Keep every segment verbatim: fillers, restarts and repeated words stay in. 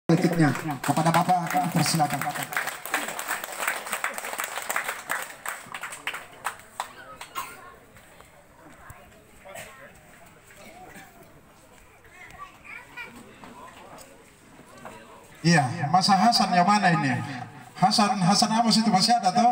politiknya kepada Bapak, persilakan. Iya, masa Hasan yang mana ini? Hasan Hasan apa sih itu masih ada tuh?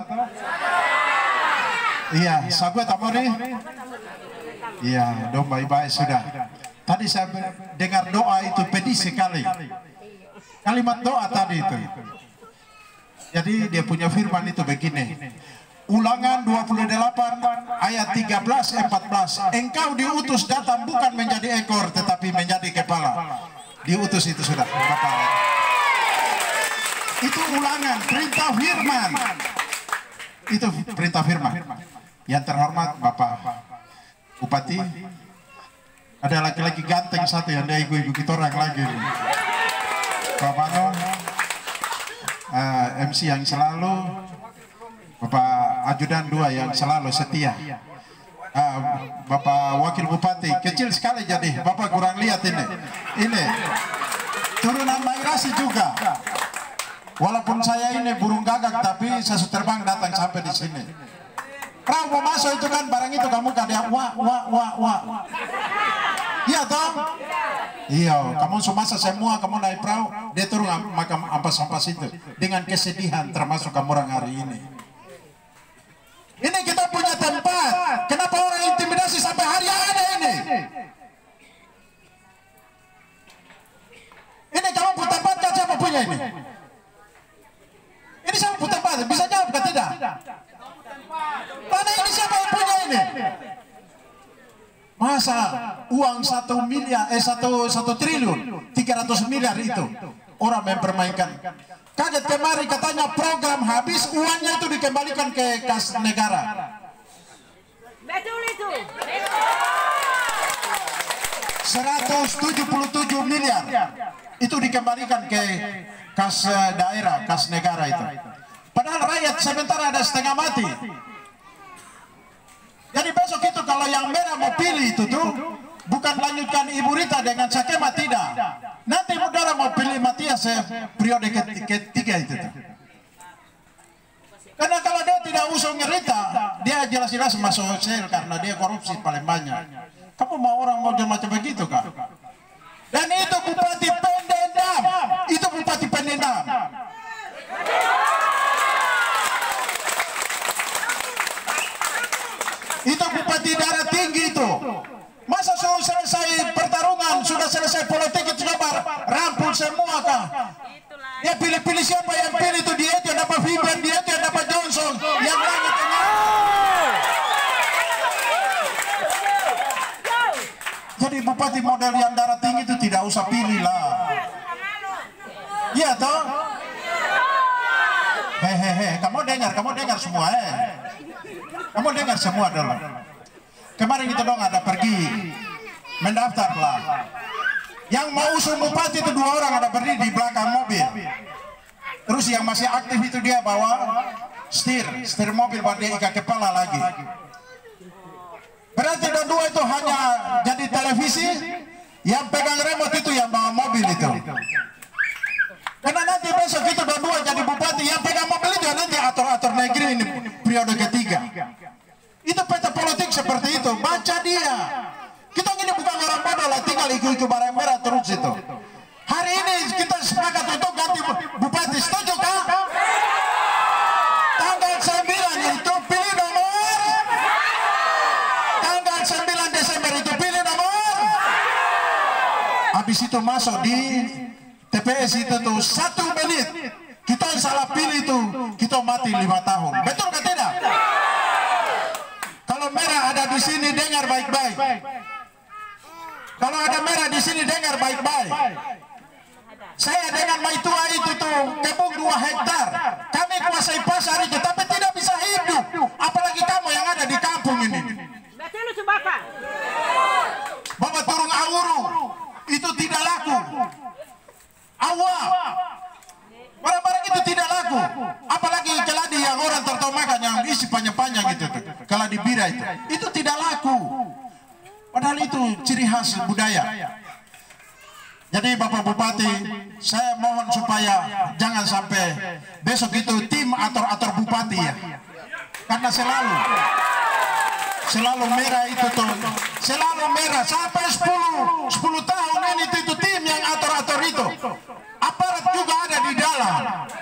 Iya, sahabat Amori. Iya, dong baik-baik sudah. Tadi saya dengar doa itu pedis sekali. Kalimat doa tadi itu. Jadi dia punya firman itu begini. Ulangan dua puluh delapan ayat tiga belas empat belas. Engkau diutus datang bukan menjadi ekor tetapi menjadi kepala. Diutus itu sudah Bapak. Itu ulangan perintah firman. Itu perintah firman. Yang terhormat Bapak Bupati, ada laki-laki ganteng satu yang dia ibu-ibu kita orang lagi. Pak Mano, uh, M C yang selalu, Bapak Ajudan dua yang selalu setia, uh, Bapak Wakil Bupati kecil sekali jadi Bapak kurang lihat ini, ini turunan migrasi juga. Walaupun saya ini burung gagak tapi saya terbang datang sampai di sini. Perahu mau masuk itu kan barang itu kamu kadang wah wah wah wah. Iya toh? Iya, kamu semasa semua kamu naik perahu, dia turun makam ampas-ampas itu dengan kesedihan termasuk kamu orang hari ini. Ini kita punya tempat. Kenapa orang intimidasi sampai hari ada ini? Ini kamu putar tempat siapa punya ini? Ini siapa putar tempat? Bisa jawab ke tidak? Tanah ini siapa yang punya ini? Masa uang satu miliar, eh satu satu triliun, tiga ratus miliar itu orang mempermainkan. Kaget kemarin katanya program habis, uangnya itu dikembalikan ke kas negara. Betul itu. seratus tujuh puluh tujuh miliar itu dikembalikan ke kas daerah, kas negara itu. Padahal rakyat sebentar ada setengah mati. Jadi besok itu kalau yang merah mau pilih itu tuh bukan lanjutkan Ibu Rita dengan Sakema, tidak. Nanti saudara mau pilih Matias periode ketiga itu tuh. Karena kalau dia tidak usung Rita, dia jelas-jelas masuk sel karena dia korupsi paling banyak. Kamu mau orang mau macam begitu kak? Dan itu Bupati Pendendam, itu Bupati Pendendam. Itu Bupati Darah Tinggi itu. Masa sudah selesai pertarungan, sudah selesai politik itu coba rampul semua kah? Ya pilih-pilih siapa yang pilih itu, dia itu yang dapat Vivian, dia itu yang dapat Johnson, yang lain itu. Jadi Bupati model yang Darah Tinggi itu tidak usah pilih lah. Iya toh? Hehehe, kamu dengar, kamu dengar semua eh. Kamu dengar semua dulu. Kemarin kita dong ada pergi mendaftar lah. Yang mau usung bupati itu dua orang ada berdiri di belakang mobil. Terus yang masih aktif itu dia bawa setir, setir mobil buat dia ikat kepala lagi. Berarti dua itu hanya jadi televisi, yang pegang remote itu yang bawa mobil itu. Karena nanti besok itu dua jadi bupati, yang pegang mobil itu nanti atur-atur negeri ini periode ketiga. Itu peta politik seperti itu, baca dia. Kita ini bukan orang bodoh lah, tinggal ikut-ikut barang merah terus itu. Hari ini kita sepakat untuk ganti bupati, setuju kah? Tanggal sembilan itu pilih nomor. Tanggal sembilan Desember itu pilih nomor. Habis itu masuk di T P S itu tuh satu menit. Kita salah pilih itu, kita mati lima tahun. Betul nggak tidak? Kalau merah ada di sini dengar baik-baik. Kalau ada merah di sini dengar baik-baik. Saya dengan Maitua itu tuh kebun dua hektar. Kami kuasai pasar itu, tapi tidak bisa hidup. Apalagi kamu yang ada di kampung ini. Betul itu Bapak. Bapak turun awuru itu tidak laku. Awak barang-barang itu tidak laku, apalagi keladi yang orang tertawa makan yang isi panjang-panjang gitu tuh, keladi bira itu, itu tidak laku. Padahal itu ciri khas budaya. Jadi Bapak Bupati, saya mohon supaya jangan sampai besok itu tim ator-ator bupati ya. Karena selalu selalu merah itu tuh, selalu merah sampai sepuluh tahun ini itu, itu tim yang ator-ator itu. Aparat juga ada di dalam.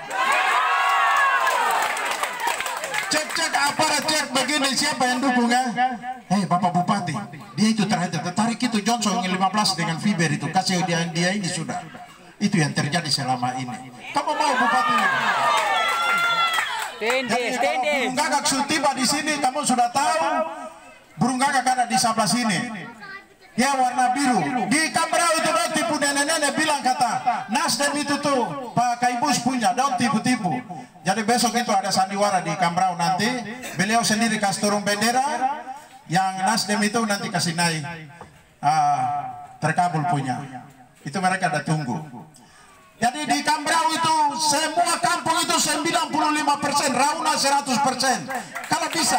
Cek-cek aparat, cek begini siapa yang dukung ya? Hei Bapak Bupati, dia itu terakhir tertarik itu Johnson yang lima belas dengan Fiber itu, kasih dia dia ini sudah. Itu yang terjadi selama ini. Kamu mau Bupati ini? Tende, tende. Burung gagak sudah tiba di sini, kamu sudah tahu. Burung gagak ada di sebelah sini. Dia warna biru. Di Kambrau itu dong tipu nenek-nenek bilang kata Nasdem itu tuh Pak Kaibus punya, dong tipu-tipu. Jadi besok itu ada sandiwara di Kambrau nanti. Beliau sendiri kasih turun bendera. Yang Nasdem itu nanti kasih naik uh, terkabul punya. Itu mereka ada tunggu. Jadi di Kambrau itu semua kampung itu sembilan puluh lima persen, Rauna seratus persen. Kalau bisa.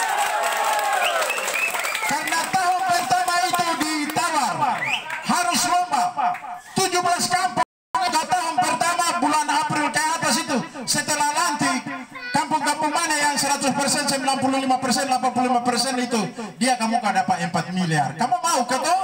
Karena tahun pertama itu ditawar harus lomba tujuh belas kampung. Tahun pertama bulan April ke atas itu setelah nanti kampung-kampung mana yang seratus persen, sembilan puluh lima persen, delapan puluh lima persen itu dia kamu kan dapat empat miliar. Kamu mau ke toh?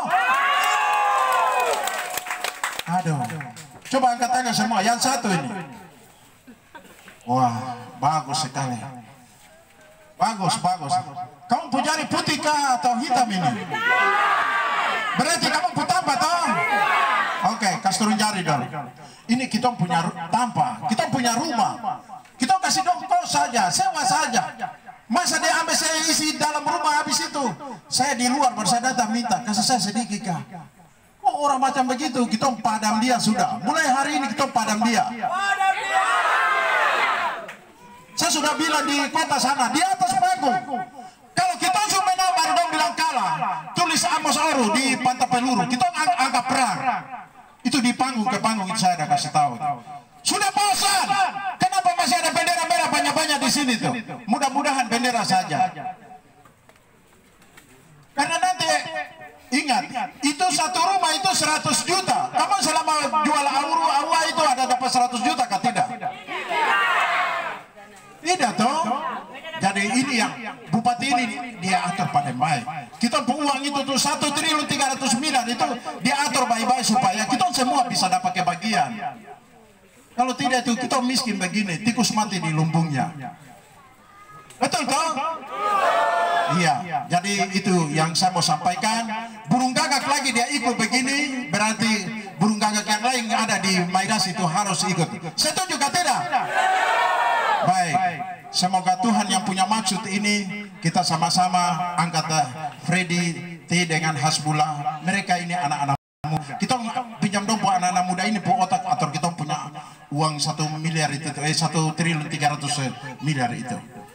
Aduh. Coba angkat tangan semua, yang satu ini. Wah, bagus sekali. Bagus, bagus. Kamu pujari putih kah atau hitam ini? Berarti kamu putamba toh? Oke, kasih turun jari dong. Ini kita punya tanpa, kita punya rumah. Kita kasih dong kos saja, sewa saja. Masa dia ambil saya isi dalam rumah habis itu? Saya di luar baru saya datang minta, kasih saya sedikit kah? Oh, orang macam begitu, kita padam dia sudah. Mulai hari ini kita padam dia. Saya sudah bilang di kota sana, di atas panggung. Kalau kita sudah menang baru dong bilang kalah. Tulis Amos Oru di Pantai Peluru, kita ang anggap perang. Itu di panggung ke panggung itu saya ada kasih tahu. Sudah bosan. Kenapa masih ada bendera merah banyak-banyak di sini tuh? Mudah-mudahan bendera saja. Karena nanti ingat, itu satu rumah itu seratus juta. Kamu selama jual auru awa itu ada dapat seratus juta kah tidak? Tidak toh. Jadi ini yang bupati ini dia atur paling baik. Kita uang itu tuh satu triliun tiga ratus miliar itu dia atur baik-baik supaya kita semua bisa dapat kebagian. Kalau tidak itu kita miskin begini, tikus mati di lumbungnya. Betul toh? Iya, jadi itu yang saya mau sampaikan. Burung gagak lagi dia ikut begini, berarti burung gagak yang lain ada di Mairas itu harus ikut. Setuju juga tidak? Baik, semoga Tuhan yang punya maksud ini kita sama-sama angkat Freddy T dengan Hasbullah. Mereka ini anak-anak muda. Kita pinjam dong buat anak-anak muda ini bu otak atau kita punya uang satu miliar itu, eh satu triliun tiga ratus miliar itu.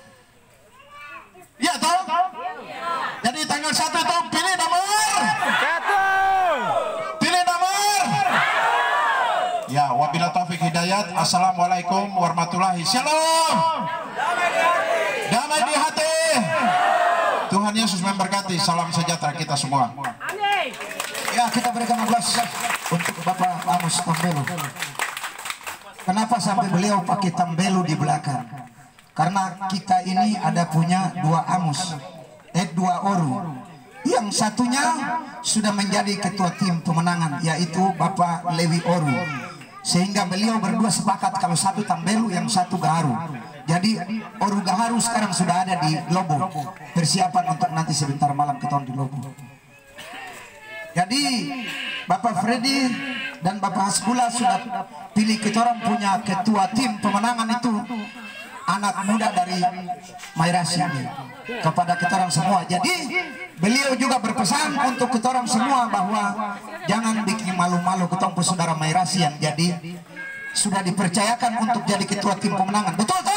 Ya toh? Jadi tanggal satu itu pilih nomor Satu. Pilih nomor Ya, wabillahi taufik hidayat. Assalamualaikum warahmatullahi Shalom. Damai di hati. Tuhan Yesus memberkati. Salam sejahtera kita semua. Amin. Ya, kita berikan aplaus untuk Bapak Amos Tambelu. Kenapa sampai beliau pakai Tambelu di belakang? Karena kita ini ada punya dua Amos, eh dua Oru. Yang satunya sudah menjadi ketua tim pemenangan, yaitu Bapak Lewi Oru. Sehingga beliau berdua sepakat kalau satu Tambelu, yang satu Gaharu. Jadi Oru Gaharu sekarang sudah ada di Lobo, persiapan untuk nanti sebentar malam kita di Lobo. Jadi Bapak Freddy dan Bapak Hasbullah sudah pilih kita orang punya ketua tim pemenangan itu anak muda dari Mairas ini kepada kita orang semua. Jadi beliau juga berpesan untuk kita orang semua bahwa jangan bikin malu-malu ketemu saudara Mairasian. Jadi sudah dipercayakan untuk jadi ketua tim pemenangan. Betul toh?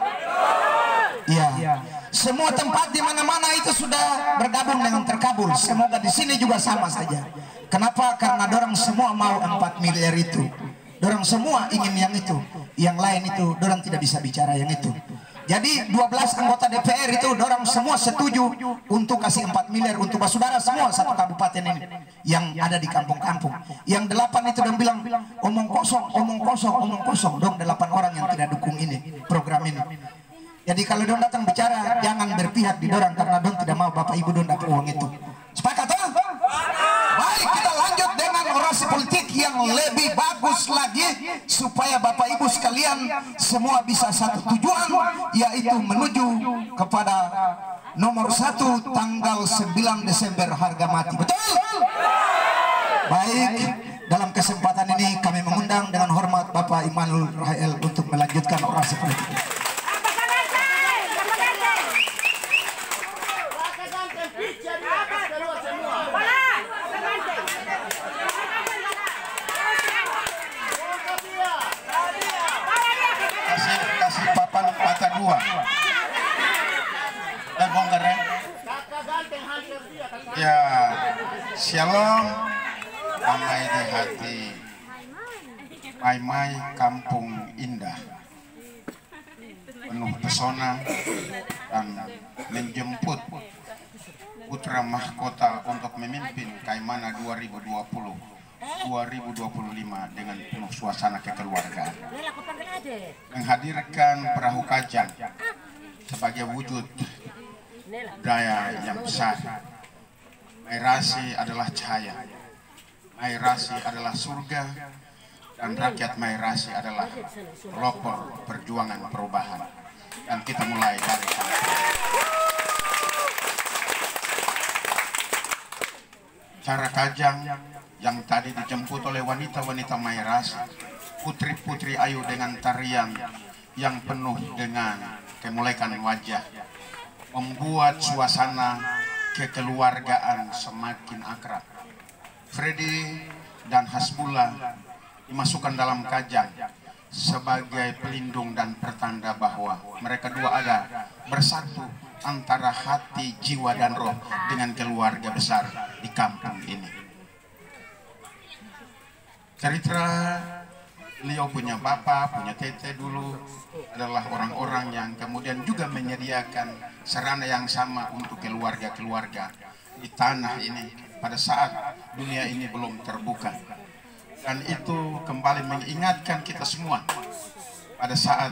Iya. Semua tempat di mana-mana itu sudah bergabung dengan terkabul. Semoga di sini juga sama saja. Kenapa? Karena dorang semua mau empat miliar itu. Dorang semua ingin yang itu. Yang lain itu dorang tidak bisa bicara yang itu. Jadi dua belas anggota D P R itu dorang semua setuju untuk kasih empat miliar untuk saudara semua satu kabupaten ini yang ada di kampung-kampung. Yang delapan itu dong bilang omong kosong, omong kosong, omong kosong. Dong delapan orang yang tidak dukung ini program ini. Jadi kalau dong datang bicara jangan berpihak di dorang karena dong tidak mau bapak ibu dong dapat uang itu. Sepakat toh? Baik, kita lanjut dengan orasi politik yang lebih bagus lagi supaya bapak ibu sekalian semua bisa satu tujuan, yaitu menuju kepada nomor satu tanggal sembilan Desember harga mati. Betul? Baik, dalam kesempatan ini kami mengundang dengan hormat Bapak Immanuel Rahel untuk melanjutkan orasi politik. Dan bongkar ya. Ya, shalom, damai di hati, mai-mai kampung indah, penuh pesona dan menjemput putra mahkota untuk memimpin Kaimana dua ribu dua puluh dua ribu dua puluh lima dengan penuh suasana kekeluargaan. Menghadirkan perahu kajang sebagai wujud budaya yang besar. Mairasi adalah cahaya, Mairasi adalah surga, dan rakyat Mairasi adalah pelopor perjuangan perubahan. Dan kita mulai dari sana. Cara kajang yang tadi dijemput oleh wanita-wanita Mairasi, putri-putri Ayu dengan tarian yang penuh dengan kemuliaan wajah, membuat suasana kekeluargaan semakin akrab. Freddy dan Hasbullah dimasukkan dalam kajang sebagai pelindung dan pertanda bahwa mereka dua ada bersatu antara hati, jiwa, dan roh dengan keluarga besar di kampung ini. Cerita beliau punya bapak, punya tete dulu adalah orang-orang yang kemudian juga menyediakan sarana yang sama untuk keluarga-keluarga di tanah ini pada saat dunia ini belum terbuka. Dan itu kembali mengingatkan kita semua pada saat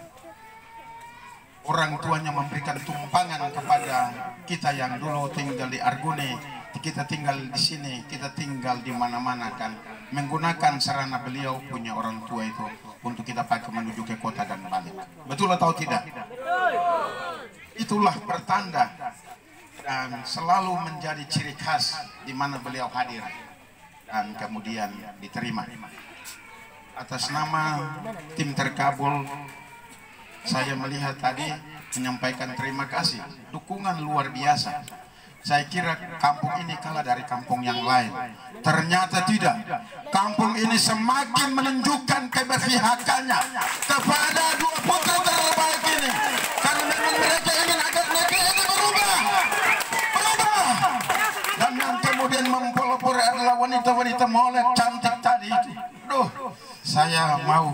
orang tuanya memberikan tumpangan kepada kita yang dulu tinggal di Argune, kita tinggal di sini, kita tinggal di mana-mana, kan menggunakan sarana beliau punya orang tua itu untuk kita pakai menuju ke kota dan balik. Betul atau tidak? Itulah pertanda dan selalu menjadi ciri khas di mana beliau hadir dan kemudian diterima. Atas nama tim terkabul, saya melihat tadi menyampaikan terima kasih, dukungan luar biasa. Saya kira kampung ini kalah dari kampung yang lain. Ternyata tidak. Kampung ini semakin menunjukkan keberpihakannya kepada dua putra terbaik ini. Karena memang mereka ingin agar negeri ini berubah. Berubah. Dan yang kemudian mempelopori adalah wanita-wanita molek cantik tadi itu. Duh, saya mau.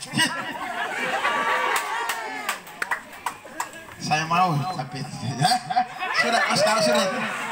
Saya mau, tapi ya. Sudah, Mas tahu sudah.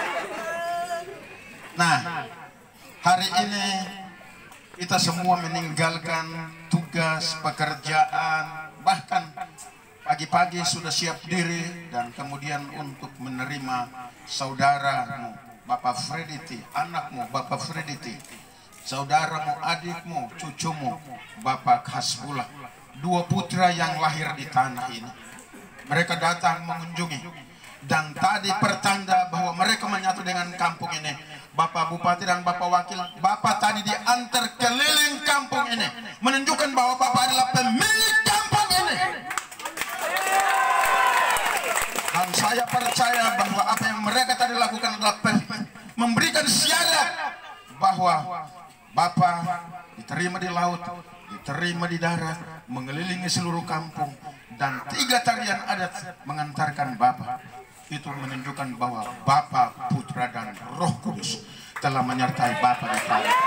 Nah, hari ini kita semua meninggalkan tugas pekerjaan, bahkan pagi-pagi sudah siap diri dan kemudian untuk menerima saudaramu, Bapak Freddy, anakmu, Bapak Freddy, saudaramu, adikmu, cucumu, Bapak Hasbullah, dua putra yang lahir di tanah ini. Mereka datang mengunjungi. Dan tadi pertanda bahwa mereka menyatu dengan kampung ini. Bapak Bupati dan Bapak Wakil, Bapak tadi diantar keliling kampung ini, menunjukkan bahwa Bapak adalah pemilik kampung ini. Dan saya percaya bahwa apa yang mereka tadi lakukan adalah memberikan syarat bahwa Bapak diterima di laut, diterima di darat, mengelilingi seluruh kampung, dan tiga tarian adat mengantarkan Bapak. Itu menunjukkan bahwa Bapa, Putra, dan Roh Kudus telah menyertai Bapa di tanah.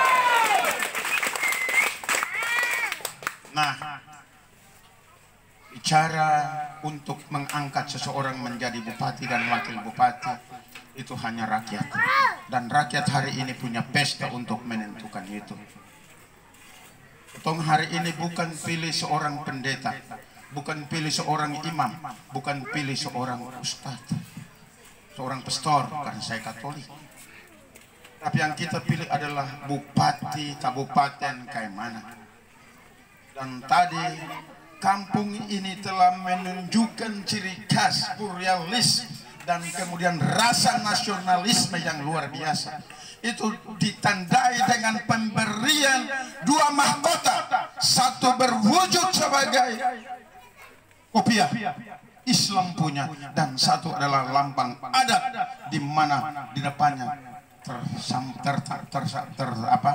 Nah, bicara untuk mengangkat seseorang menjadi bupati dan wakil bupati itu hanya rakyat, dan rakyat hari ini punya pesta untuk menentukan itu. Tong hari ini bukan pilih seorang pendeta, bukan pilih seorang imam, bukan pilih seorang ustadz, seorang pastor karena saya Katolik. Tapi yang kita pilih adalah bupati Kabupaten Kaimana. Dan tadi kampung ini telah menunjukkan ciri khas pluralis dan kemudian rasa nasionalisme yang luar biasa. Itu ditandai dengan pemberian dua mahkota, satu berwujud sebagai kopiah Islam punya, dan satu adalah lambang adat di mana di depannya tersam, ter, ter, ter, ter, apa,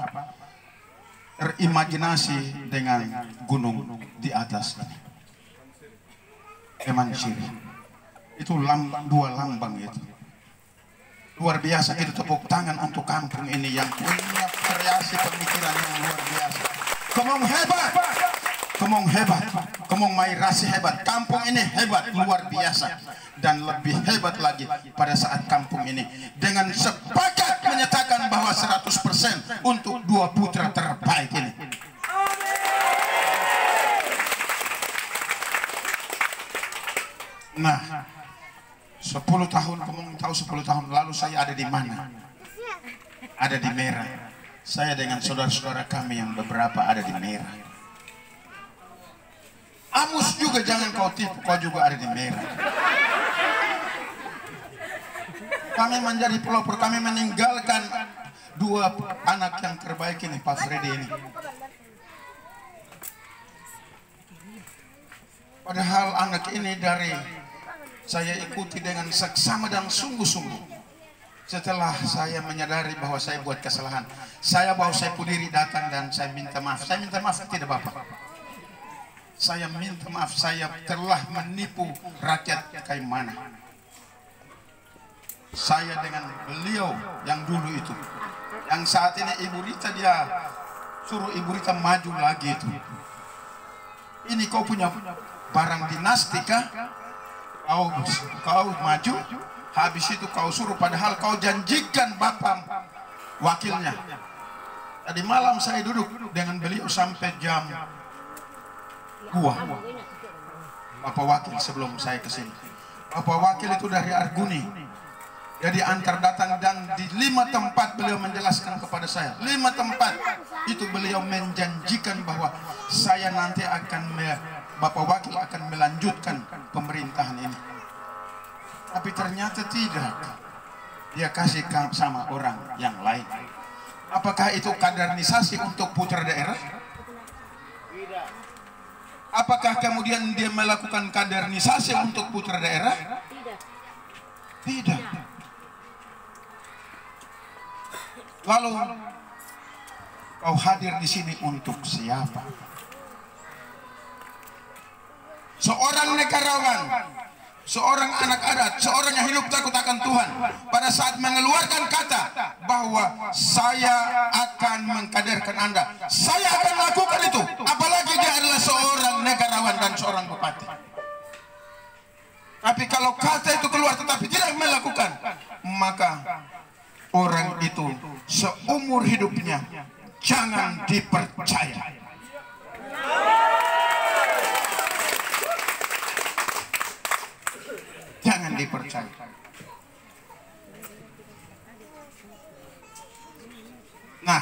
terimajinasi dengan gunung di atas ini. Emansiri. Itu lambang, dua lambang itu. Luar biasa, itu tepuk tangan untuk kampung ini yang punya variasi pemikiran yang luar biasa. Kemong hebat, kemong hebat, kemong mairasi hebat. Kampung ini hebat, luar biasa. Dan lebih hebat lagi pada saat kampung ini dengan sepakat menyatakan bahwa seratus persen untuk dua putra terbaik ini. Nah, sepuluh tahun, kamu tahu sepuluh tahun lalu saya ada di mana? Ada di Merah. Saya dengan saudara-saudara kami yang beberapa ada di Merah. Amus juga jangan kau tipu, kau juga ada di Merah. Kami menjadi pelopor, kami meninggalkan dua anak yang terbaik ini, Pak Freddy ini. Padahal anak ini dari saya ikuti dengan seksama dan sungguh-sungguh. Setelah saya menyadari bahwa saya buat kesalahan, saya bawa saya pudiri datang dan saya minta maaf. Saya minta maaf tidak Bapak. Saya minta maaf, saya telah menipu rakyat Kaimana. Saya dengan beliau yang dulu itu, yang saat ini Ibu Rita, dia suruh Ibu Rita maju lagi itu. Ini kau punya barang dinasti kah? Kau, kau maju, habis itu kau suruh, padahal kau janjikan Bapak wakilnya. Tadi malam saya duduk dengan beliau sampai jam dua. Bapak wakil sebelum saya kesini. Bapak wakil itu dari Arguni. Jadi antar datang, dan di lima tempat beliau menjelaskan kepada saya. Lima tempat itu beliau menjanjikan bahwa saya nanti akan me, Bapak wakil akan melanjutkan pemerintahan ini. Tapi ternyata tidak. Dia kasih sama orang yang lain. Apakah itu kaderisasi untuk putra daerah? Apakah kemudian dia melakukan kaderisasi untuk putra daerah? Tidak. Lalu kau hadir di sini untuk siapa? Seorang negarawan, seorang anak adat, seorang yang hidup takut akan Tuhan, pada saat mengeluarkan kata bahwa saya akan mengkaderkan Anda, saya akan lakukan itu. Apalagi dia adalah seorang negarawan dan seorang bupati. Tapi kalau kata itu keluar tetapi tidak melakukan, maka orang itu seumur hidupnya jangan dipercaya. Jangan dipercaya. Nah,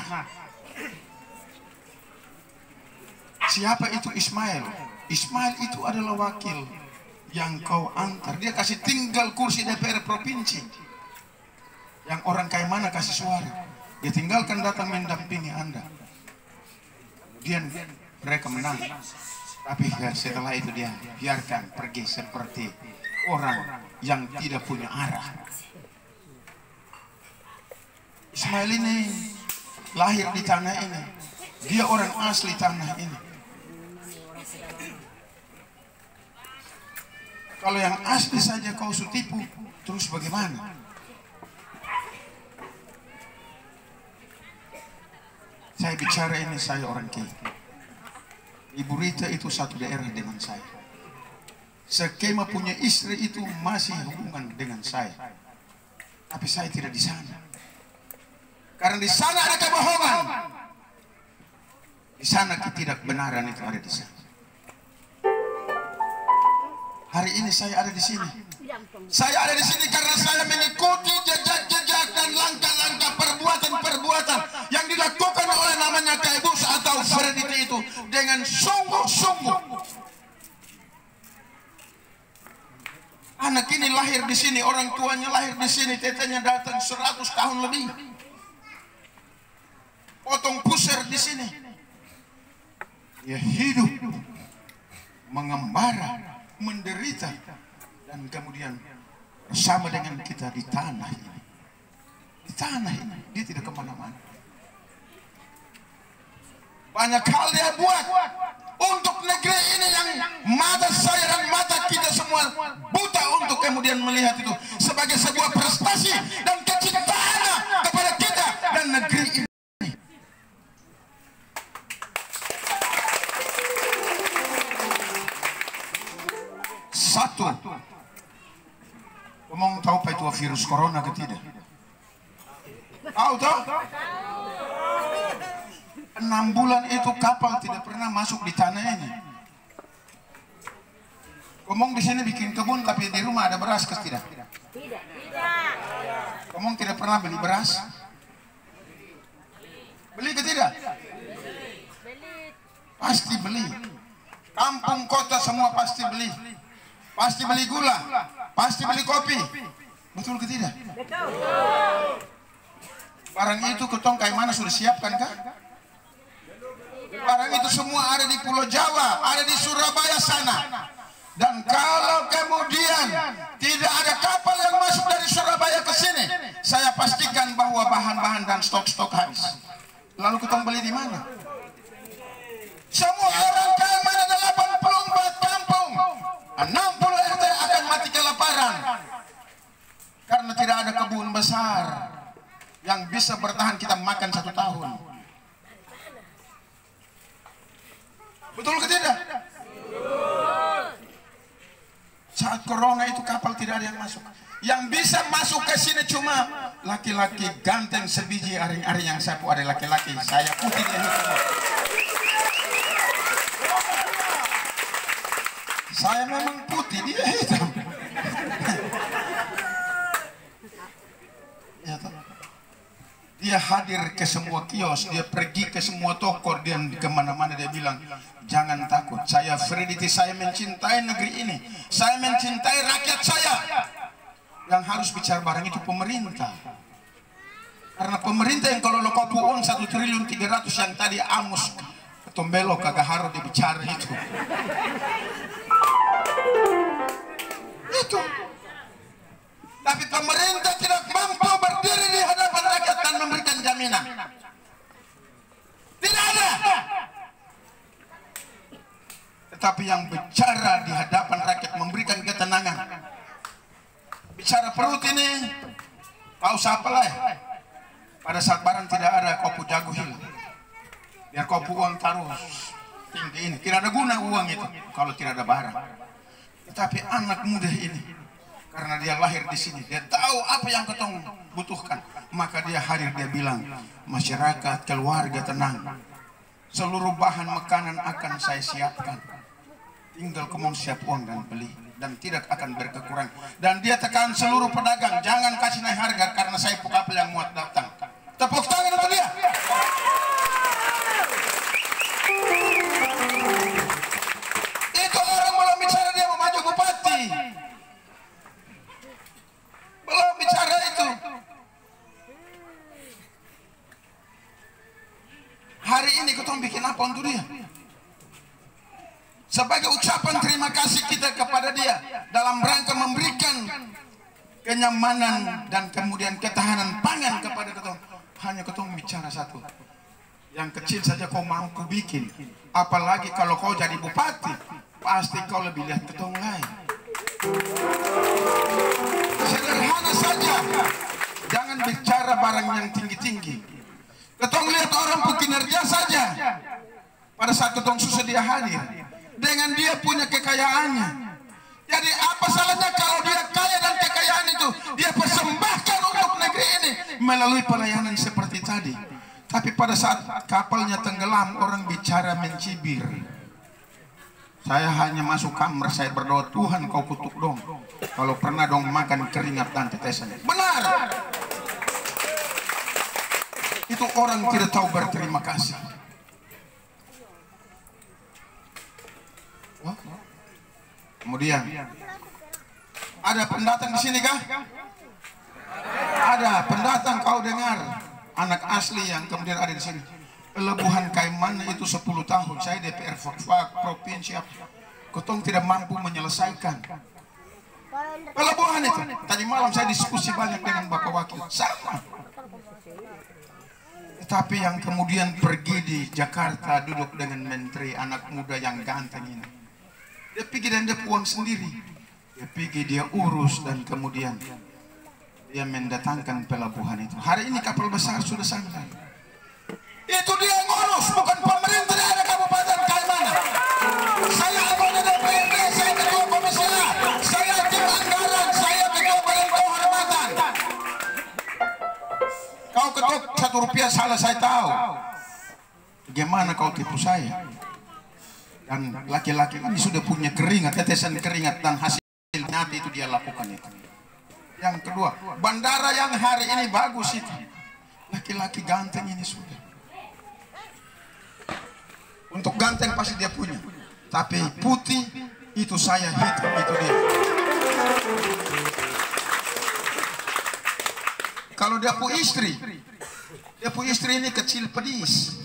siapa itu Ismail? Ismail itu adalah wakil yang kau antar. Dia kasih tinggal kursi D P R provinsi yang orang Kaimana kasih suara. Dia tinggalkan datang mendampingi Anda. Kemudian mereka menang. Tapi setelah itu dia biarkan pergi seperti orang yang tidak punya arah. Ismail ini lahir di tanah ini. Dia orang asli tanah ini. Kalau yang asli saja kau sutipu, terus bagaimana? Saya bicara ini, saya orang Kiai. Ibu Rita itu satu daerah dengan saya. Skema punya istri itu masih hubungan dengan saya, tapi saya tidak di sana. Karena di sana ada kebohongan, di sana ketidakbenaran itu ada di sana. Hari ini saya ada di sini. Saya ada di sini karena saya mengikuti jejak-jejak dan langkah-langkah perbuatan-perbuatan yang dilakukan oleh namanya Kaibus atau Freddy itu dengan sungguh-sungguh. Anak ini lahir di sini, orang tuanya lahir di sini, tetenya datang seratus tahun lebih. Potong pusar di sini. Dia hidup, mengembara, menderita, dan kemudian bersama dengan kita di tanah ini. Di tanah ini, dia tidak kemana-mana. Banyak hal dia buat untuk negeri ini yang mata saya dan mata kita semua buta untuk kemudian melihat itu sebagai sebuah prestasi dan kecintaannya kepada kita dan negeri ini. Satu, ngomong tahu apa itu virus corona ke tidak? Tahu tahu? Enam bulan itu kapal tidak pernah masuk di tanah ini. Ngomong di sini bikin kebun tapi di rumah ada beras ke tidak? Tidak. Tidak. Ngomong tidak pernah beli beras? Beli ke tidak? Pasti beli. Kampung kota semua pasti beli. Pasti beli gula, pasti beli kopi. Betul ke tidak? Betul. Barang itu ketong kayak mana sudah siapkan kah? Barang itu semua ada di Pulau Jawa, ada di Surabaya sana. Dan kalau kemudian tidak ada kapal yang masuk dari Surabaya ke sini, saya pastikan bahwa bahan-bahan dan stok-stok habis. Lalu ketong beli di mana? Semua orang kayak mana delapan puluh empat kampung, enam puluh R T akan mati kelaparan karena tidak ada kebun besar yang bisa bertahan kita makan satu tahun. Betul ke tidak? Saat corona itu kapal tidak ada yang masuk. Yang bisa masuk ke sini cuma laki-laki ganteng sebiji aring-aring yang sapu ada laki-laki. Saya putih dia hitam. Saya memang putih dia hitam. Ya, dia hadir ke semua kios, dia pergi ke semua toko, dia kemana-mana dia bilang, jangan takut, saya Freddy, saya mencintai negeri ini, saya mencintai rakyat saya. Yang harus bicara barang itu pemerintah, karena pemerintah yang kalau lo kopu uang satu triliun tiga ratus yang tadi Amus Tombelo kagak harus dibicara itu. Itu. Tapi pemerintah tidak mampu berdiri di hadapan rakyat dan memberikan jaminan. Tidak ada. Tetapi yang bicara di hadapan rakyat memberikan ketenangan. Bicara perut ini, tahu siapa lah. Pada saat barang tidak ada, kopu jago hilang. Biar kopu uang taruh tinggi ini. Tidak ada guna uang itu kalau tidak ada barang. Tetapi anak muda ini, karena dia lahir di sini, dia tahu apa yang ketong butuhkan, maka dia hadir, dia bilang, masyarakat, keluarga tenang, seluruh bahan makanan akan saya siapkan, tinggal kamu siap uang dan beli, dan tidak akan berkekurangan. Dan dia tekan seluruh pedagang, jangan kasih naik harga karena saya kapal yang muat datang. Tepuk tangan untuk dia. Itu orang belum bicara dia mau maju bupati, belum bicara itu. Hari ini kita bikin apa untuk dia? Sebagai ucapan terima kasih kita kepada dia dalam rangka memberikan kenyamanan dan kemudian ketahanan pangan kepada ketong. Hanya ketong bicara satu, yang kecil saja kau mampu bikin, apalagi kalau kau jadi bupati, pasti kau lebih lihat ketong lain. Sederhana saja, jangan bicara barang yang tinggi-tinggi. Ketong lihat orang pekinerja saja, pada saat ketong susah dia hadir, dengan dia punya kekayaannya, Jadi apa salahnya kalau dia kaya dan kekayaan itu dia persembahkan untuk negeri ini melalui pelayanan seperti tadi. Tapi pada saat kapalnya tenggelam, orang bicara mencibir. Saya hanya masuk kamar, saya berdoa, Tuhan kau kutuk dong kalau pernah dong makan keringat dan tetesan. Benar. Itu orang tidak tahu berterima kasih. Kemudian ada pendatang di sini kah? Ada pendatang, kau dengar anak asli yang kemudian ada di sini. Pelabuhan Kaiman itu sepuluh tahun saya D P R Fak provinsi Kotong tidak mampu menyelesaikan pelabuhan itu. Tadi malam saya diskusi banyak dengan Bapak Wakil sama. Tapi yang kemudian pergi di Jakarta duduk dengan menteri anak muda yang ganteng ini, dia pergi dan dia uang sendiri, dia pergi dia urus dan kemudian dia mendatangkan pelabuhan itu. Hari ini kapal besar sudah sampai. Itu dia yang ngurus, bukan pemerintah daerah Kabupaten Kalimantan. Saya anggota D P R D, saya ketua komisi A, saya tim anggaran, saya ketua badan kehormatan. Kau ketuk satu rupiah salah saya tahu. Bagaimana kau tipu saya? Dan laki-laki ini sudah punya keringat, tetesan keringat dan hasil nyata itu dia lakukan itu. Yang kedua, bandara yang hari ini bagus itu, laki-laki ganteng ini sudah. Untuk ganteng pasti dia punya, tapi putih itu saya hitam itu dia. Kalau dia pu istri, dia pu istri ini kecil pedis.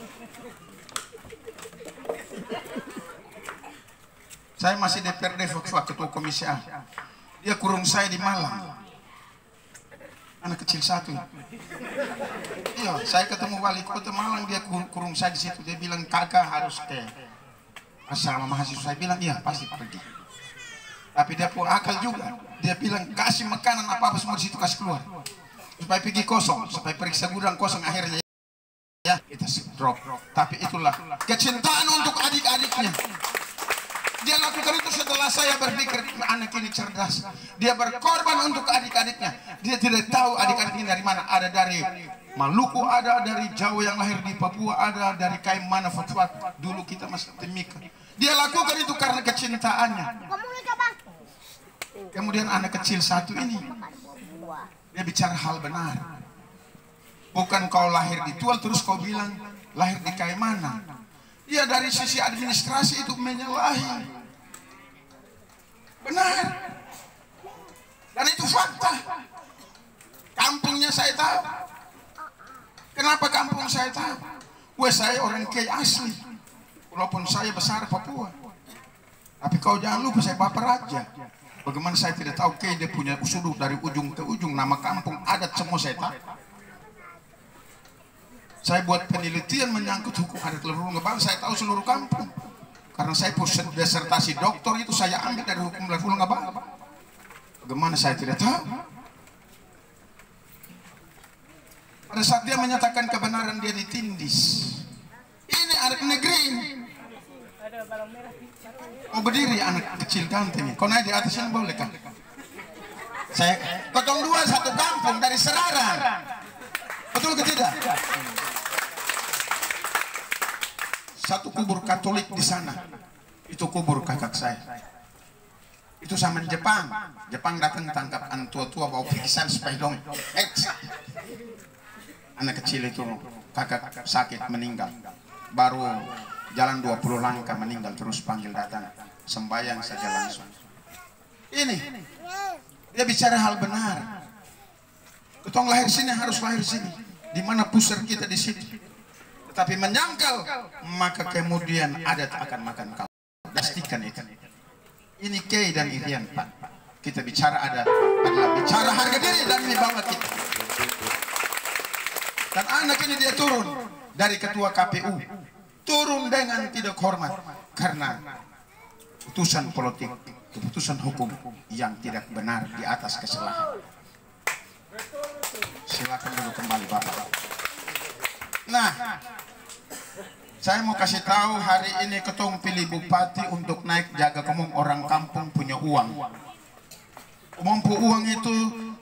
Saya masih D P R D Fak ketua komisi A. Dia kurung saya di Malang. Anak kecil satu. Iya, saya ketemu wali kota Malang, dia kurung saya di situ. Dia bilang kakak harus ke asrama mahasiswa. Saya bilang iya pasti pergi. Tapi dia pun akal juga. Dia bilang kasih makanan apa apa semua di situ kasih keluar. Supaya pergi kosong, supaya periksa gudang kosong akhirnya ya kita drop. Tapi itulah kecintaan untuk adik-adiknya. Dia lakukan itu setelah saya berpikir anak ini cerdas. Dia berkorban untuk adik-adiknya. Dia tidak tahu adik-adiknya dari mana. Ada dari Maluku, ada dari Jawa yang lahir di Papua, ada dari Kaiman, Fatwa. Dulu kita masih Timika. Dia lakukan itu karena kecintaannya. Kemudian anak kecil satu ini, dia bicara hal benar. Bukan kau lahir di Tual terus kau bilang lahir di Kaiman. Dia dari sisi administrasi itu menyalahi. Benar. Dan itu fakta. Kampungnya saya tahu. Kenapa kampung saya tahu? Wah, saya orang K asli. Walaupun saya besar Papua. Tapi kau jangan lupa saya Bapak Raja. Bagaimana saya tidak tahu K dia punya sudut dari ujung ke ujung. Nama kampung, adat semua saya tahu. Saya buat penelitian menyangkut hukum adat Leluhur Ngebang, saya tahu seluruh kampung. Karena saya pusat disertasi doktor itu saya ambil dari hukum Leluhur Ngebang. Bagaimana saya tidak tahu? Pada saat dia menyatakan kebenaran dia ditindis. Ini anak negeri ini. Oh berdiri anak kecil ganteng. Kau naik di atas ini boleh kan? Saya potong dua satu kampung dari Serarang. Betul ke tidak? Satu kubur Katolik di sana, itu kubur kakak saya. Itu sama Jepang. Jepang datang tangkap anak tua-tua bawa pingsan supaya dong eksa. Anak kecil itu kakak sakit meninggal. Baru jalan dua puluh langkah meninggal, terus panggil datang. Sembayang saja langsung. Ini dia bicara hal benar. Ketong lahir sini harus lahir sini. Di mana pusar kita di sini. Tetapi menyangkal, maka kemudian adat akan makan kau. Pastikan itu. Ini Kay dan Irian, Pak. Kita bicara adat adalah bicara harga diri dan wibawa kita. Dan anak ini dia turun dari ketua K P U, turun dengan tidak hormat karena keputusan politik, keputusan hukum yang tidak benar di atas kesalahan. Silakan dulu kembali Bapak. Nah, Saya mau kasih tahu hari ini ketong pilih bupati untuk naik jaga kamu orang kampung punya uang. Umum uang itu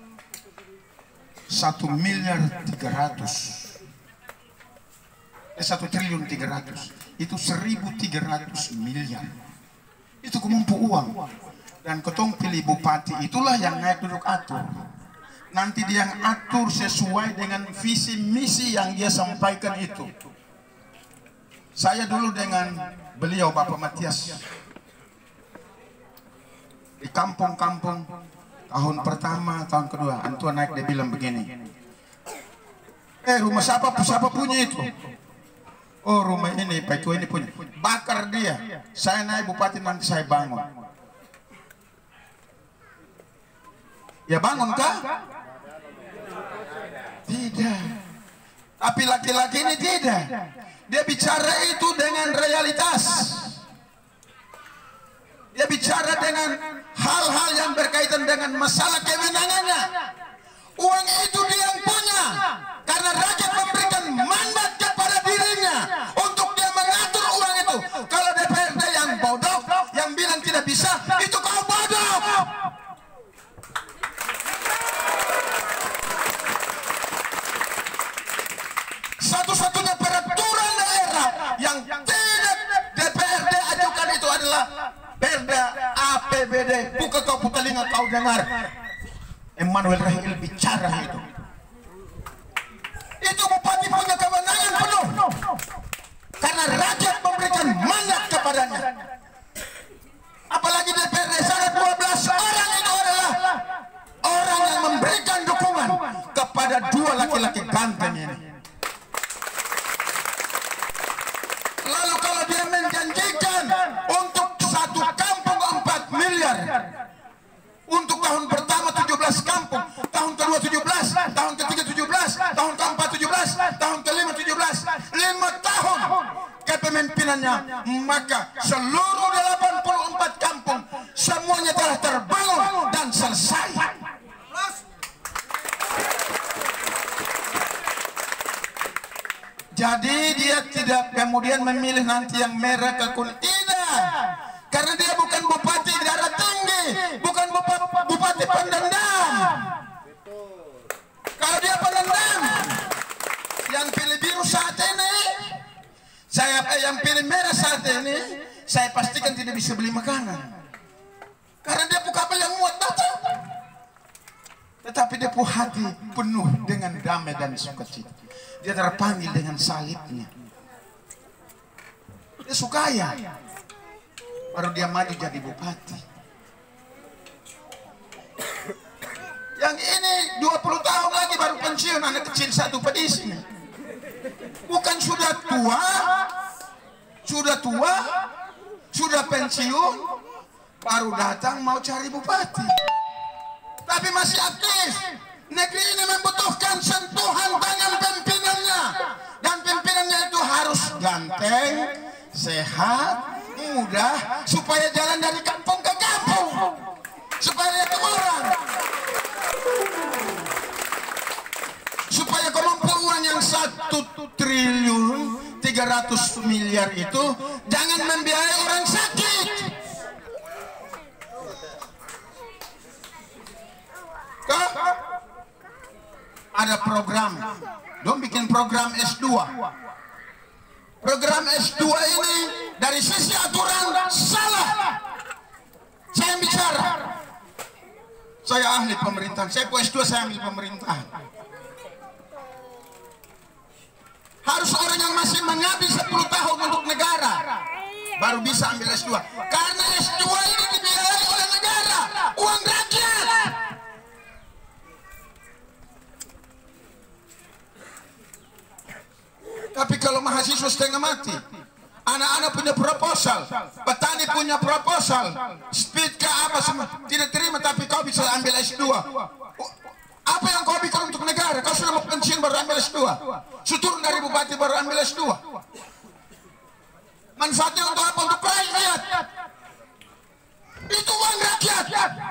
satu miliar tiga ratus, eh satu triliun tiga ratus, itu seribu tiga ratus miliar. Itu kumumpu uang. Dan ketong pilih bupati itulah yang naik duduk atur. Nanti dia yang atur sesuai dengan visi misi yang dia sampaikan itu. Saya dulu dengan beliau Bapak Matias di kampung-kampung tahun pertama, tahun kedua, antua naik dia bilang begini, eh rumah siapa siapa punya itu? Oh rumah ini Pak Tua ini punya. Bakar dia. Saya naik bupati nanti saya bangun. Ya bangun kah? Tidak. Tapi laki-laki ini tidak. Dia bicara itu dengan realitas. Dia bicara dengan hal-hal yang berkaitan dengan masalah kemenangannya. Uang itu dia yang punya. Karena rakyat memberikan mandat kepada dirinya untuk dia mengatur uang itu. Kalau D P R D yang bodoh, yang bilang tidak bisa, itu kau bodoh. Satu-satunya peraturan daerah yang tidak D P R D ajukan itu adalah Perda A P B D. Buka kau telinga kau dengar Emmanuel Rahil bicara itu. Itu bupati punya kewenangan penuh karena rakyat memberikan mandat kepadanya. Apalagi D P R D sangat dua belas orang itu adalah orang yang memberikan dukungan kepada dua laki-laki ganteng ini. Lalu kalau dia menjanjikan untuk satu kampung empat miliar, untuk tahun pertama tujuh belas kampung, tahun kedua tujuh belas, tahun ketiga tujuh belas, tahun keempat tujuh belas, tahun kelima tujuh belas, lima tahun kepemimpinannya, maka seluruh delapan puluh empat kampung semuanya telah terbangun dan selesai. Jadi dia tidak kemudian memilih nanti yang merah ke kuning, tidak, karena dia bukan bupati darah tinggi, bukan bupati, bupati pendendam. Kalau dia pendendam, yang pilih biru saat ini, saya eh, yang pilih merah saat ini, saya pastikan tidak bisa beli makanan, karena dia bukan yang muat datang. Tetapi dia punya hati penuh dengan damai dan sukacita. Dia terpanggil dengan salibnya. Dia sukaya. Baru dia maju jadi bupati. Yang ini dua puluh tahun lagi baru pensiun, anak kecil satu pada sini. Bukan sudah tua, sudah tua, sudah pensiun, baru datang mau cari bupati. Tapi masih aktif. Negeri ini membutuhkan sentuhan tangan pimpinannya, dan pimpinannya itu harus ganteng, sehat, mudah, supaya jalan dari kampung ke kampung, supaya lihat orang, supaya kemampuan yang satu triliun tiga ratus miliar itu jangan membiayai orang sakit. Kok? Ada program, dong bikin program S dua. Program S dua ini dari sisi aturan salah. Saya bicara, saya ahli pemerintahan, saya S dua, saya ambil pemerintahan. Harus orang yang masih mengabdi sepuluh tahun untuk negara baru bisa ambil S dua. Karena S dua ini dibiayai oleh negara, uang rakyat. Tapi kalau mahasiswa setengah mati, anak-anak punya proposal, petani punya proposal, speed ke apa semua, tidak terima, tapi kau bisa ambil S dua. Apa yang kau bikin untuk negara? Kau sudah mau pensiun baru ambil S dua, suturun dari bupati baru ambil S dua. Manfaatnya untuk apa? Untuk rakyat. Itu uang rakyat.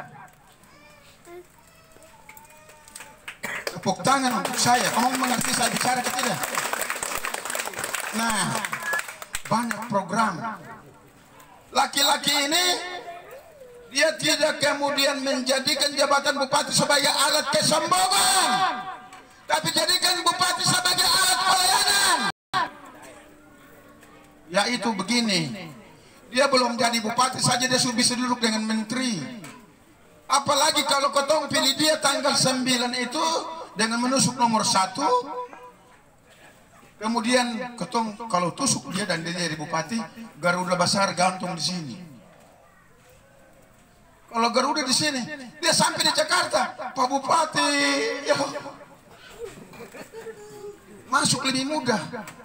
Tepuk tangan untuk saya. Kamu mengerti saya bicara ke tidak? Nah, banyak program. Laki-laki ini dia tidak kemudian menjadikan jabatan bupati sebagai alat kesombongan, tapi jadikan bupati sebagai alat pelayanan. Yaitu begini, dia belum jadi bupati saja dia sudah bisa duduk dengan menteri. Apalagi kalau ketong pilih dia tanggal sembilan itu dengan menusuk nomor satu, kemudian ketong kalau tusuk dia dan dia jadi bupati, Garuda besar gantung di sini. Kalau Garuda di sini, dia sampai di Jakarta, Pak Bupati, ya, masuk lebih mudah.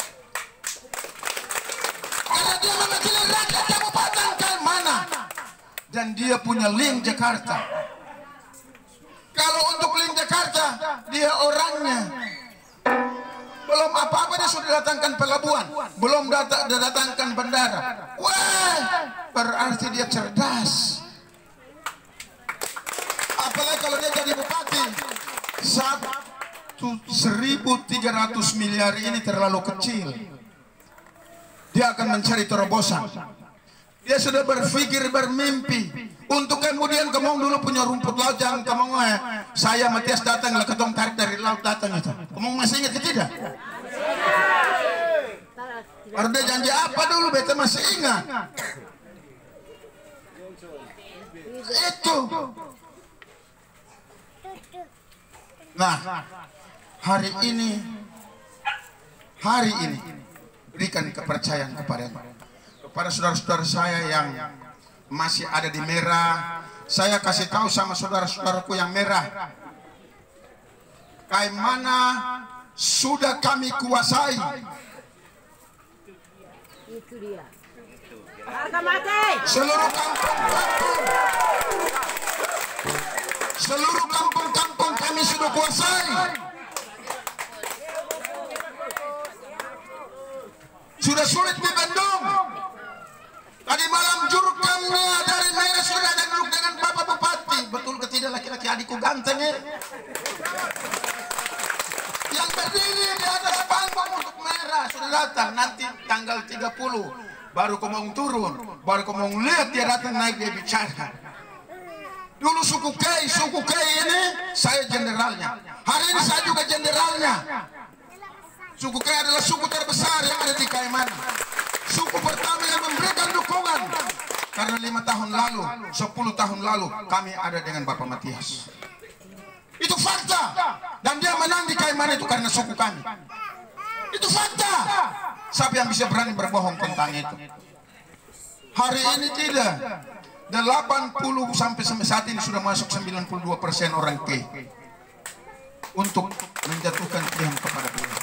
Karena dia mewakili rakyat kabupaten Kaimana dan dia punya link Jakarta. Kalau untuk link Jakarta, dia orangnya belum apa-apa dia sudah datangkan pelabuhan, belum dat datangkan bandara. Wah, berarti dia cerdas. Apalagi kalau dia jadi bupati, satu seribu tiga ratus miliar ini terlalu kecil. Dia akan mencari terobosan. Dia sudah berpikir, bermimpi untuk kemudian kamu dulu punya rumput laut yang kamu eh, saya Matias datang lah ketong tarik dari laut datang itu. Kamu masih ingat tidak? Harus dia janji apa dulu? Beta masih ingat. Itu. Nah, hari ini, hari ini berikan kepercayaan kepada kepada saudara-saudara saya yang masih ada di merah. Saya kasih tahu sama saudara-saudaraku yang merah, Kaimana sudah kami kuasai. Itu dia. Harga mati. Seluruh kampung-kampung, seluruh kampung-kampung kami sudah kuasai. Sudah sulit di Bandung. Tadi malam jurkamnya dari merah sudah ada duduk dengan Bapak Bupati. Betul ke tidak laki-laki adikku ganteng ya? Yang berdiri di atas panggung untuk merah sudah datang. Nanti tanggal tiga puluh baru kau mau turun, baru kau mau lihat dia datang naik dia bicara. Dulu suku Kei, suku Kei ini saya jenderalnya. Hari ini saya juga jenderalnya. Suku Kei adalah suku terbesar yang ada di Kaimana. Suku pertama yang memberikan dukungan. Karena lima tahun lalu, sepuluh tahun lalu kami ada dengan Bapak Matias. Itu fakta. Dan dia menang di Kaimana itu karena suku kami. Itu fakta. Siapa yang bisa berani berbohong tentang itu? Hari ini tidak. delapan puluh sampai saat ini sudah masuk sembilan puluh dua persen orang Kei untuk menjatuhkan pilihan kepada beliau.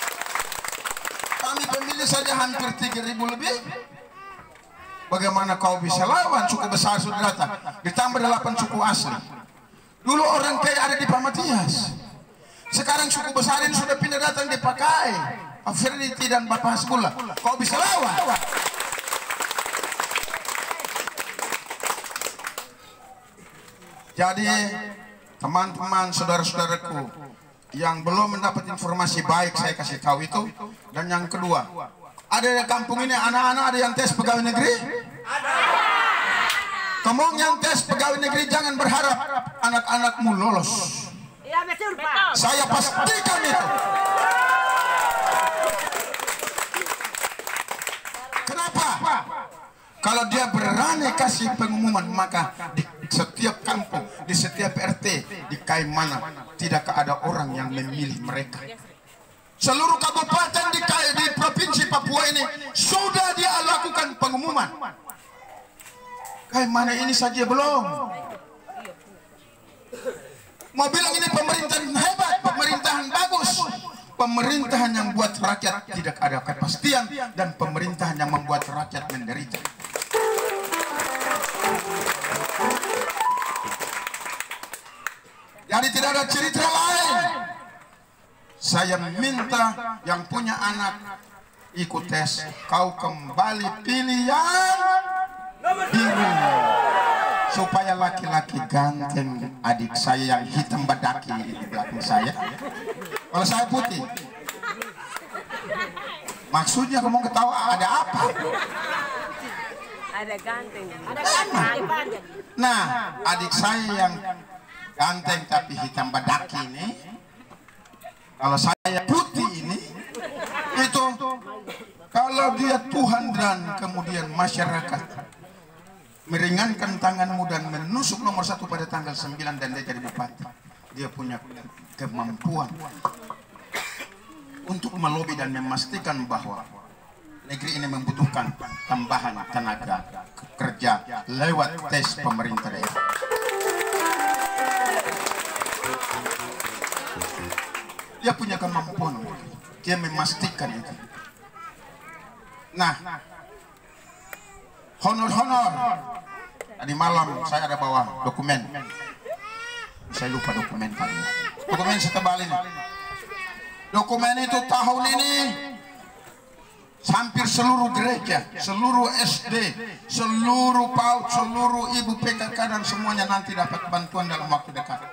Kami pemilih saja hampir tiga ribu lebih. Bagaimana kau bisa lawan? Suku besar sudah datang, ditambah delapan suku asli. Dulu orang Kei ada di Pak Matias. Sekarang suku besar ini sudah pindah datang dipakai Pak Ferdinand dan Bapak Hasbullah. Kau bisa lawan? Jadi teman-teman, saudara-saudaraku yang belum mendapat informasi baik, saya kasih tahu itu. Dan yang kedua, ada di kampung ini anak-anak ada yang tes pegawai negeri? Ada. Kamu yang tes pegawai negeri jangan berharap anak-anakmu lolos. Iya betul Pak. Saya pastikan itu. Kenapa? Kalau dia berani kasih pengumuman, maka di setiap kampung, di setiap R T di Kaimana tidak ada orang yang memilih mereka. Seluruh kabupaten di, di provinsi Papua ini sudah dia lakukan pengumuman. Kaimana ini saja belum. Mau bilang ini pemerintahan hebat, pemerintahan bagus, pemerintahan yang buat rakyat tidak ada kepastian, dan pemerintahan yang membuat rakyat menderita. Jadi tidak ada cerita lain. Saya minta yang punya anak ikut tes, kau kembali pilih yang biru, supaya laki-laki ganteng adik saya yang hitam badaki di belakang saya. Kalau saya putih. Maksudnya kamu ketawa ada apa? Ada ganteng. Ada ganteng. Nah, adik saya yang ganteng tapi hitam badaki ini, kalau saya putih ini, itu kalau dia Tuhan dan kemudian masyarakat meringankan tanganmu dan menusuk nomor satu pada tanggal sembilan dan dia jadi bupati, dia punya kemampuan untuk melobi dan memastikan bahwa negeri ini membutuhkan tambahan tenaga kerja lewat tes pemerintah daerah. Dia punya kemampuan, dia memastikan itu. Nah, honor-honor. Tadi malam saya ada bawa dokumen. Saya lupa dokumen tadi. Dokumen setebal ini. Dokumen itu tahun ini hampir seluruh gereja, seluruh S D, seluruh PAUD, seluruh ibu P K K dan semuanya nanti dapat bantuan dalam waktu dekat.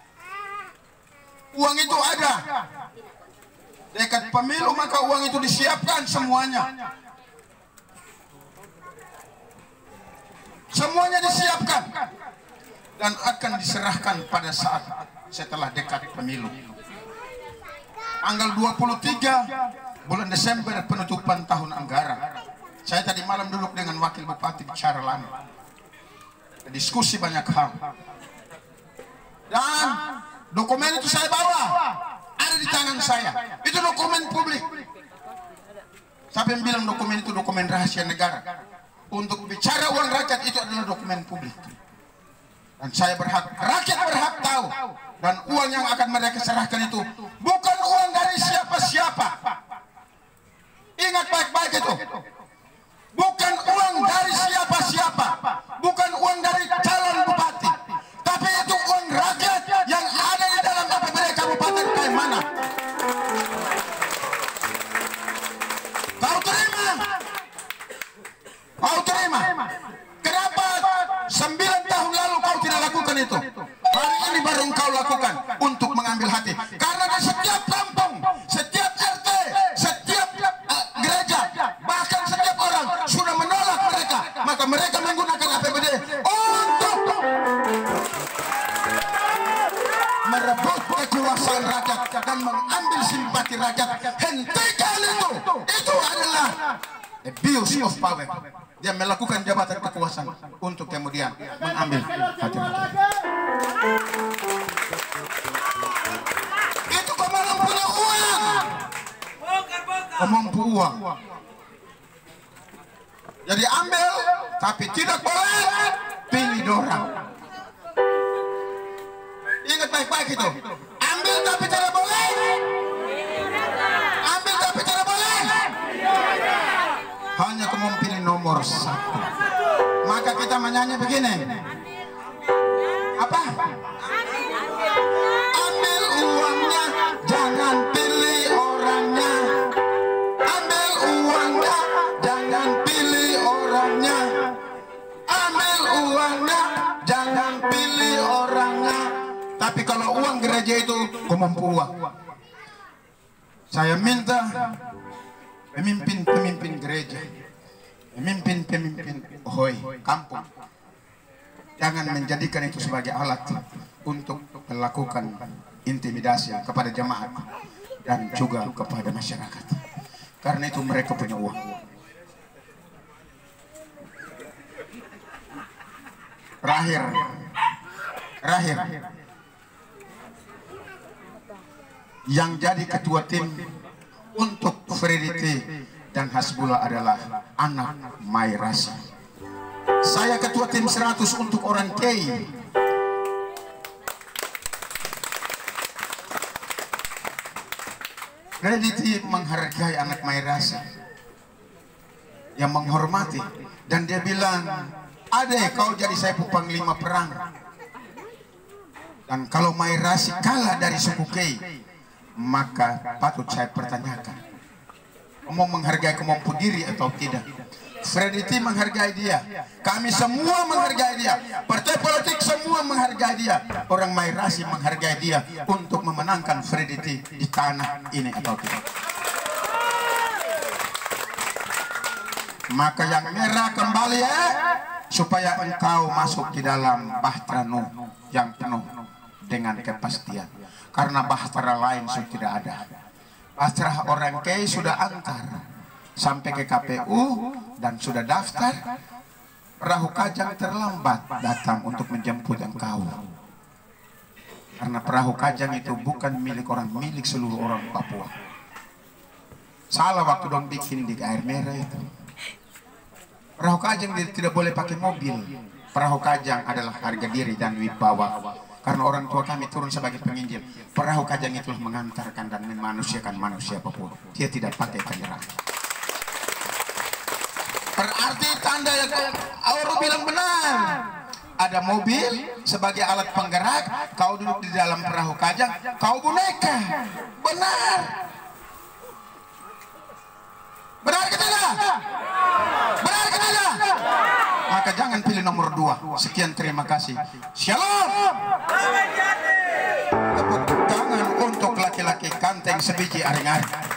Uang itu ada. Dekat pemilu maka uang itu disiapkan semuanya. Semuanya disiapkan dan akan diserahkan pada saat setelah dekat pemilu. Tanggal dua puluh tiga bulan Desember penutupan tahun anggaran. Saya tadi malam duduk dengan wakil bupati bicara lama. Diskusi banyak hal. Dan dokumen itu saya bawa. Ada di tangan saya. Itu dokumen publik. Siapa yang bilang dokumen itu dokumen rahasia negara? Untuk bicara uang rakyat itu adalah dokumen publik. Dan saya berhak, rakyat berhak tahu. Dan uang yang akan mereka serahkan itu bukan uang dari siapa-siapa. Ingat baik-baik itu. Bukan uang dari siapa-siapa. Bukan uang dari calon bupati. Tapi itu uang rakyat yang ada di dalam A P B D Kabupaten Kaimana. Kau terima? Kau terima? Kenapa sembilan tahun lalu kau tidak lakukan itu? Hari ini baru engkau lakukan untuk mengambil hati. Karena di setiap kampung, setiap R T, setiap uh, gereja, bahkan setiap orang sudah menolak mereka. Maka mereka menggunakan A P B D untuk merebut kekuasaan rakyat dan mengambil simpati rakyat. Hentikan itu. Itu adalah abuse of power. Dia melakukan jabatan kekuasaan untuk kemudian mengambil hati rakyat. Itu kau malah punya uang. Kau mampu uang. Jadi ambil, tapi tidak boleh pilih dorang. Ingat baik-baik itu. Ambil tapi tidak boleh. Ambil tapi tidak boleh. Hanya kau memilih nomor satu. Maka kita menyanyi begini. Apa? Ambil uangnya, jangan pilih orangnya. Ambil uangnya, jangan pilih orangnya. Ambil uangnya, jangan pilih orangnya. Tapi kalau uang gereja itu kau mampu uang. Saya minta pemimpin-pemimpin gereja, pemimpin-pemimpin hoi kampung, jangan menjadikan itu sebagai alat untuk melakukan intimidasi kepada jemaat dan juga kepada masyarakat. Karena itu mereka punya uang. Terakhir, terakhir, yang jadi ketua tim untuk Freddy T dan Hasbullah adalah anak Mairasi. Saya ketua tim seratus untuk orang K. Freddy T menghargai anak Mairasi, yang menghormati, dan dia bilang, "Adek, kau jadi saya panglima perang. Dan kalau Mairasi kalah dari suku K, maka patut saya pertanyakan, mau menghargai kemampuan diri atau tidak?" Freddy T menghargai dia, kami semua menghargai dia, partai politik semua menghargai dia, orang Mairasi menghargai dia untuk memenangkan Freddy T di tanah ini atau tidak. Maka yang merah kembali ya, supaya engkau masuk di dalam bahtera Nuh yang penuh dengan kepastian. Karena bahtera lain sudah tidak ada. Bahtera orang kaya sudah antar sampai ke K P U dan sudah daftar. Perahu Kajang terlambat datang untuk menjemput engkau. Karena perahu Kajang itu bukan milik orang, milik seluruh orang Papua. Salah waktu dong bikin di air merah itu. Perahu Kajang tidak boleh pakai mobil. Perahu Kajang adalah harga diri dan wibawa. Karena orang tua kami turun sebagai penginjil. Perahu Kajang itulah mengantarkan dan memanusiakan manusia Papua. Dia tidak pakai kendaraan. Berarti tanda yang Auro bilang benar. Ada mobil sebagai alat penggerak, kau duduk di dalam perahu Kajang, kau boneka. Benar. Benar ke tidak? Benar ke tidak? Maka jangan pilih nomor dua. Sekian, terima kasih. Shalom. Tepuk tangan untuk laki-laki kanteng sebiji aring-aring.